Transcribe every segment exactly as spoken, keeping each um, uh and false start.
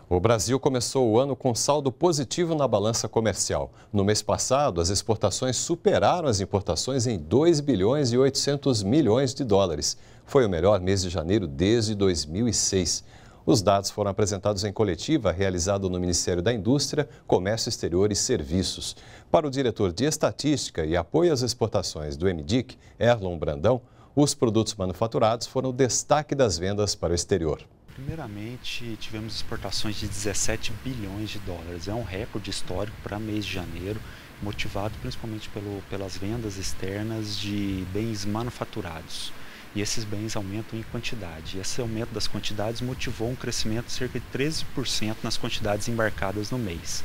O Brasil começou o ano com saldo positivo na balança comercial. No mês passado, as exportações superaram as importações em dois bilhões e oitocentos milhões de dólares. Foi o melhor mês de janeiro desde dois mil e seis. Os dados foram apresentados em coletiva realizada no Ministério da Indústria, Comércio Exterior e Serviços. Para o diretor de Estatística e Apoio às Exportações do M D I C, Erlon Brandão, os produtos manufaturados foram o destaque das vendas para o exterior. Primeiramente, tivemos exportações de dezessete bilhões de dólares. É um recorde histórico para mês de janeiro, motivado principalmente pelo, pelas vendas externas de bens manufaturados. E esses bens aumentam em quantidade. E esse aumento das quantidades motivou um crescimento de cerca de treze por cento nas quantidades embarcadas no mês.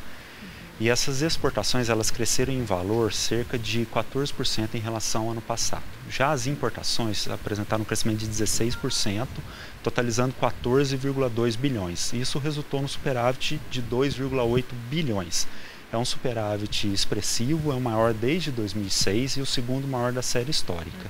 E essas exportações elas cresceram em valor cerca de quatorze por cento em relação ao ano passado. Já as importações apresentaram um crescimento de dezesseis por cento, totalizando quatorze vírgula dois bilhões. Isso resultou no superávit de dois vírgula oito bilhões. É um superávit expressivo, é o maior desde dois mil e seis e o segundo maior da série histórica.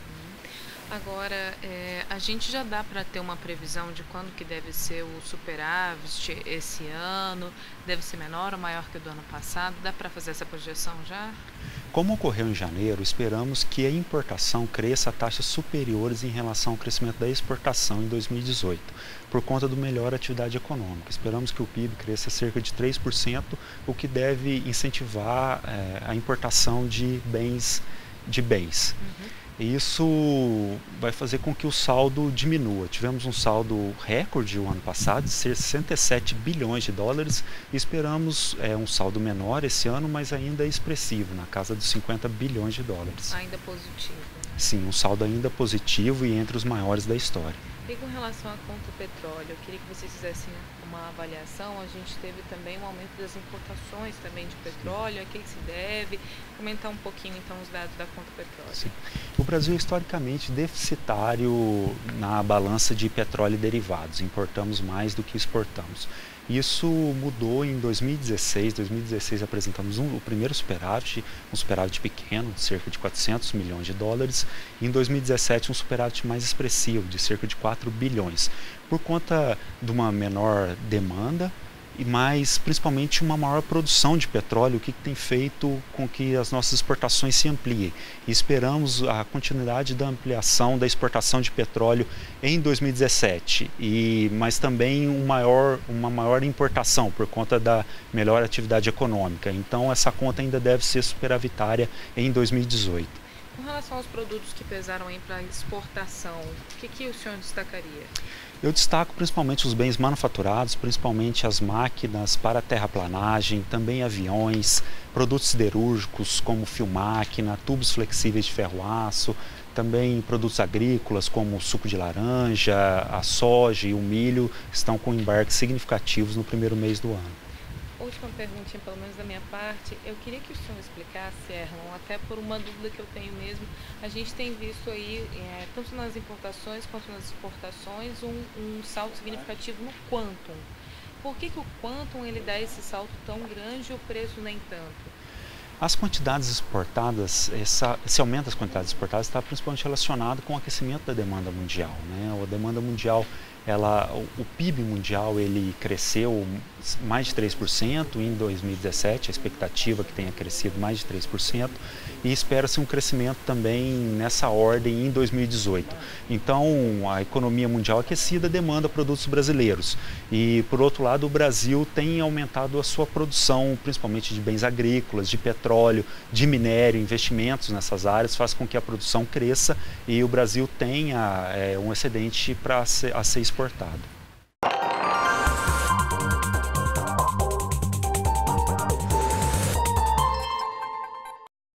Agora, é, a gente já dá para ter uma previsão de quando que deve ser o superávit esse ano? Deve ser menor ou maior que o do ano passado? Dá para fazer essa projeção já? Como ocorreu em janeiro, esperamos que a importação cresça a taxas superiores em relação ao crescimento da exportação em dois mil e dezoito, por conta do melhor atividade econômica. Esperamos que o P I B cresça cerca de três por cento, o que deve incentivar é, a importação de bens. De bens. Uhum. Isso vai fazer com que o saldo diminua. Tivemos um saldo recorde o ano passado de sessenta e sete bilhões de dólares e esperamos é, um saldo menor esse ano, mas ainda expressivo, na casa dos cinquenta bilhões de dólares. Ainda positivo. Sim, um saldo ainda positivo e entre os maiores da história. E com relação à conta do petróleo, eu queria que vocês fizessem uma avaliação. A gente teve também um aumento das importações também de petróleo, a que se deve? Comentar um pouquinho então os dados da conta do petróleo. Sim. O Brasil é historicamente deficitário na balança de petróleo e derivados, importamos mais do que exportamos. Isso mudou em dois mil e dezesseis. Em dois mil e dezesseis apresentamos um, o primeiro superávit, um superávit pequeno, de cerca de quatrocentos milhões de dólares. E em dois mil e dezessete, um superávit mais expressivo, de cerca de quatro bilhões, por conta de uma menor demanda e mais, principalmente, uma maior produção de petróleo, o que tem feito com que as nossas exportações se ampliem. E esperamos a continuidade da ampliação da exportação de petróleo em dois mil e dezessete, e, mas também um maior, uma maior importação por conta da melhor atividade econômica. Então, essa conta ainda deve ser superavitária em dois mil e dezoito. Com relação aos produtos que pesaram para exportação, o que, que o senhor destacaria? Eu destaco principalmente os bens manufaturados, principalmente as máquinas para terraplanagem, também aviões, produtos siderúrgicos como fio-máquina, tubos flexíveis de ferro-aço, também produtos agrícolas como o suco de laranja, a soja e o milho estão com embarques significativos no primeiro mês do ano. Última perguntinha, pelo menos da minha parte, eu queria que o senhor explicasse, Erlon, até por uma dúvida que eu tenho mesmo. A gente tem visto aí, é, tanto nas importações quanto nas exportações, um, um salto significativo no Quantum. Por que que o Quantum ele dá esse salto tão grande e o preço nem tanto? As quantidades exportadas, essa, esse aumento das quantidades exportadas está principalmente relacionado com o aquecimento da demanda mundial, né? A demanda mundial, ela, o P I B mundial ele cresceu mais de três por cento em dois mil e dezessete, a expectativa é que tenha crescido mais de três por cento, e espera-se um crescimento também nessa ordem em dois mil e dezoito. Então, a economia mundial aquecida demanda produtos brasileiros. E, por outro lado, o Brasil tem aumentado a sua produção, principalmente de bens agrícolas, de petróleo, de minério, investimentos nessas áreas, faz com que a produção cresça e o Brasil tenha é, um excedente para ser, a ser exportado.